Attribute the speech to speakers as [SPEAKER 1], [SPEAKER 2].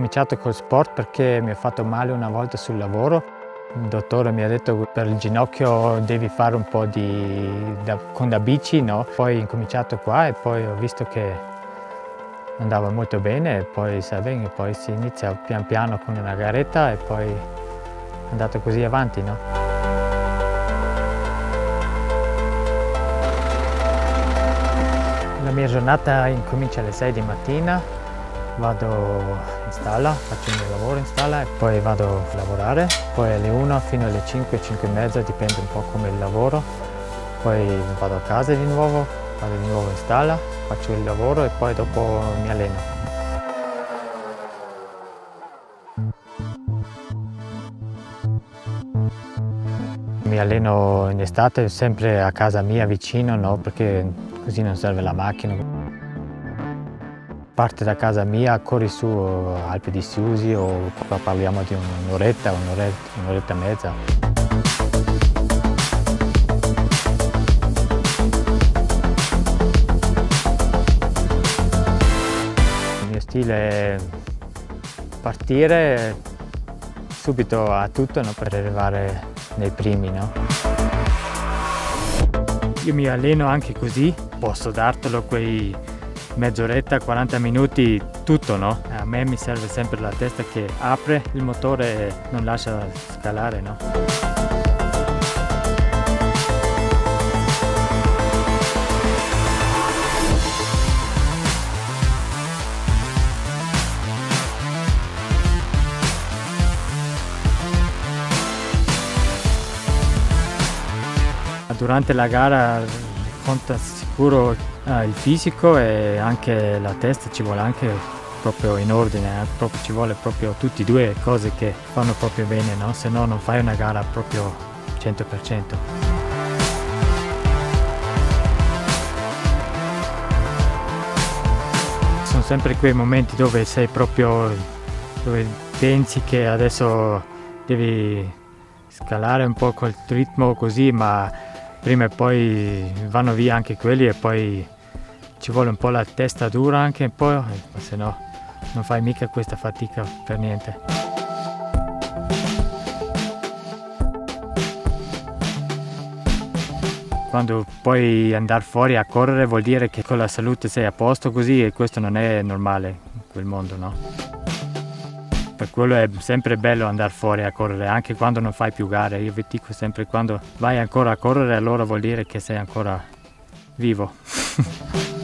[SPEAKER 1] cominciato col sport perché mi ho fatto male una volta sul lavoro. Il dottore mi ha detto che per il ginocchio devi fare un po' con la bici, no? Poi ho incominciato qua e poi ho visto che andava molto bene e poi, e poi si inizia pian piano con una garetta e poi è andato così avanti, no? La mia giornata incomincia alle 6 di mattina, vado in stalla, faccio il mio lavoro in stalla e poi vado a lavorare, poi alle 1 fino alle 5, 5 e mezza, dipende un po' come il lavoro, poi vado a casa di nuovo, vado di nuovo in stalla, faccio il lavoro e poi dopo mi alleno. Mi alleno in estate sempre a casa mia vicino, no? Perché così non serve la macchina. Parte da casa mia, corri su Alpi di Siusi o qua parliamo di un'oretta, un'oretta e mezza. Il mio stile è partire subito a tutto, no? Per arrivare nei primi, no? Io mi alleno anche così, posso dartelo quei mezz'oretta, 40 minuti, tutto, no? A me mi serve sempre la testa che apre il motore e non lascia scalare, no? Durante la gara conta sicuro il fisico e anche la testa, ci vuole anche proprio in ordine, ci vuole proprio tutte e due cose che fanno proprio bene, no? Se no non fai una gara proprio 100%. Sono sempre quei momenti dove sei proprio, dove pensi che adesso devi scalare un po' col ritmo così, ma prima e poi vanno via anche quelli e poi ci vuole un po' la testa dura anche un po', se no non fai mica questa fatica per niente. Quando puoi andare fuori a correre vuol dire che con la salute sei a posto così e questo non è normale in quel mondo, no? Per quello è sempre bello andare fuori a correre, anche quando non fai più gare. Io vi dico sempre, quando vai ancora a correre, allora vuol dire che sei ancora vivo.